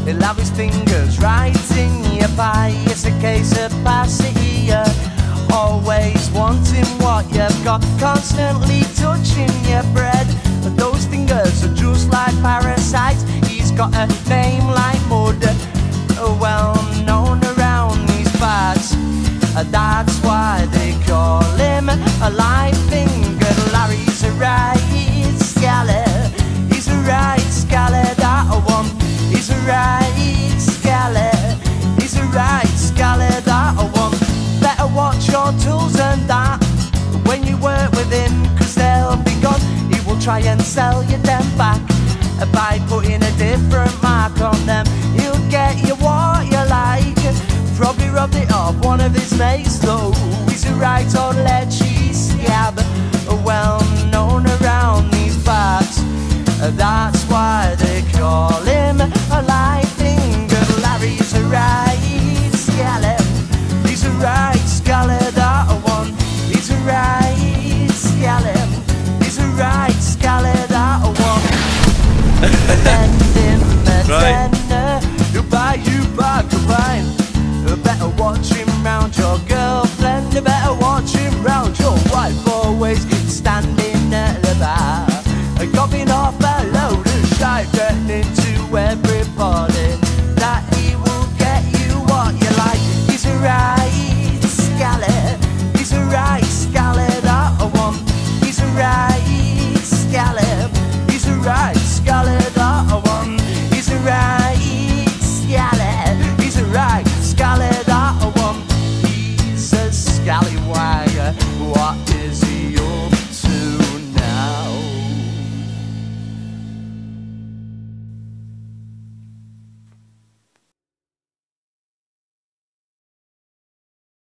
He'll have his fingers right in your pie. It's a case of passing here. Always wanting what you've got, constantly touching your bread. But those fingers are just like parasites. He's got a name like mud, well known around these parts. That's why they call him a live finger. Larry's a right scally. He's a right scally that I want. He's a right scally. He's a right scally that I want. Better watch your tools and that when you work with him, cause they'll be gone. He will try and sell you them back by putting a different mark on them. He'll get you what you like. Probably rubbed it off one of his mates though. He's a right old lechy scab, well known around these parts. That's why they call him a live finger. Larry's a right scally. He's a right scally that I want. He's a right scally. He's a right scally that I want. Lend him a tenner, he'll buy you back a pint. Better watch him round your girlfriend. Better watch him round your wife. Always standing at the bar, gobbing off a load of shite, threatening to everybody that he will get you what you like. He's a right scally. He's a right scally that I want. He's a right scally. He's a right scally that I want. He's a right scally. He's a right scally that I want. He's a scallywag. What